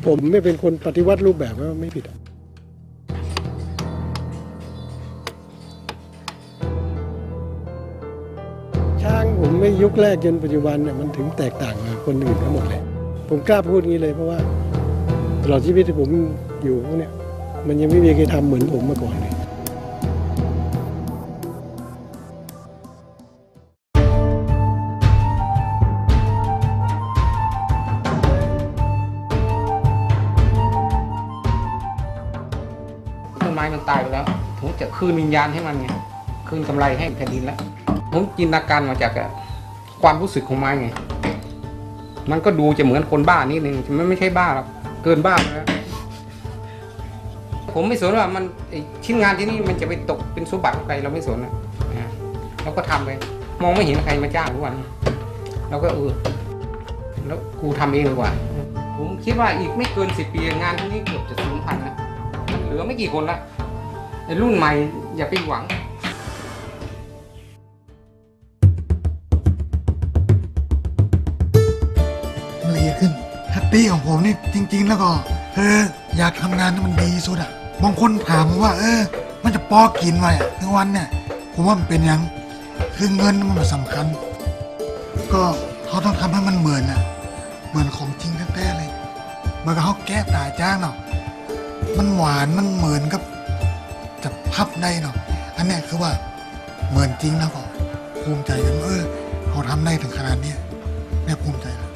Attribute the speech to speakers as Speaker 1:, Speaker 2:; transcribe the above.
Speaker 1: ผมไม่เป็นคนปฏิวัติรูปแบบว่าไม่ผิดช้างผมไม่ยุคแรกจนปัจจุบันเนี่ยมันถึงแตกต่างกับคนอื่นทั้งหมดเลยผมกล้าพูดงี้เลยเพราะว่าตลอดชีวิตที่ผมอยู่พวกเนี้ยมันยังไม่มีใครทำเหมือนผมมาก่อนเลย
Speaker 2: ต้นไม้มันตายไปแล้วผมจะคืนวิญญาณให้มันไงคืนกำไรให้แผ่นดินแล้วผมจินตนาการมาจากความรู้สึกของไม้ไงมันก็ดูจะเหมือนคนบ้านิดนึงมันไม่ใช่บ้าหรอกเกินบ้าแล้วผมไม่สนว่ามันชิ้นงานที่นี่มันจะไปตกเป็นสมบัติของใครเราไม่สนนะเราก็ทำไปมองไม่เห็นใครมาจ้างทุกวันเราก็แล้วกูทำเองดีกว่าผมคิดว่าอีกไม่เกิน10 ปีงานที่นี่เกือบจะสูญพันธุ์นะเหลือไม่กี่คนละในรุ่นใหม่อย่าไปหวัง
Speaker 3: ละเอียดขึ้นแฮปปี้ของผมนี่จริงๆแล้วก็อยากทำงานให้มันดีสุดอะบางคนถามว่ามันจะปอกินไว้ในวันเนี่ยผมว่ามันเป็นยังคือเงินมันสำคัญก็เขาต้องทำให้มันเหมือนของจริงแท้ๆเลยเหมือนกับเขาแก้ตาจ้างเนาะมันหวานมันเหมือนกับจะพับได้เนาะอันนี้คือว่าเหมือนจริงแล้วก็ภูมิใจกันเขาทำได้ถึงขนาดนี้เนี่ยภูมิใจ